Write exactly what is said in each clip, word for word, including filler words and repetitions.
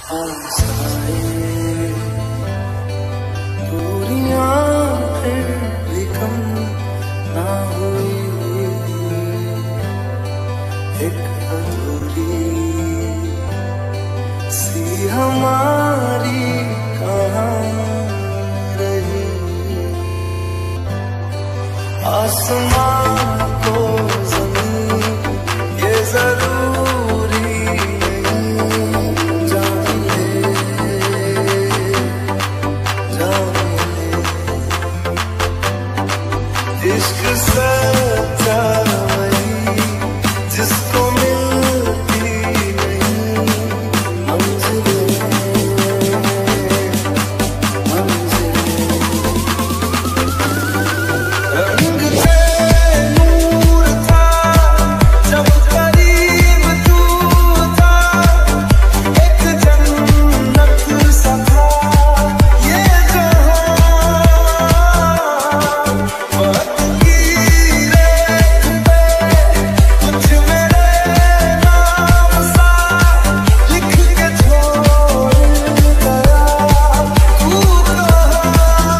पास आए, दूरियां फिर भी कम ना हुई, एक अधूरी सी हमारी कहाँ रही। आसमां को ज़मीन ये जरूरी नहीं, जान ले जान ले इश्क सच्चा वही जिसको मिलती नहीं मंजिलें मंजिलें। रंग थे नूर था जब करीब तू था, एक जन्नत सा था ये जहां। वक्त की रेत पे कुछ मेरे नाम सा लिख के छोड़ गया तू कहाँ।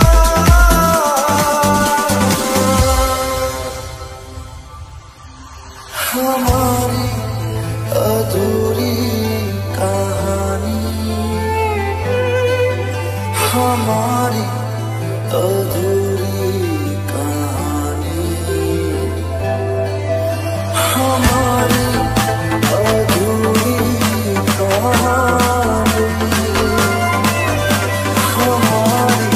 हमारी अधूरी कहानी, हमारी अधूरी कहानी, हमारी अधूरी कहानी, हमारी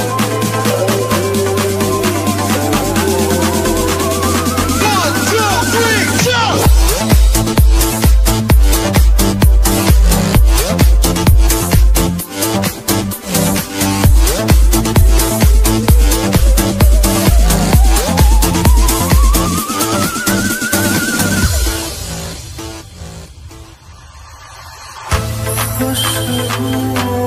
खुशबू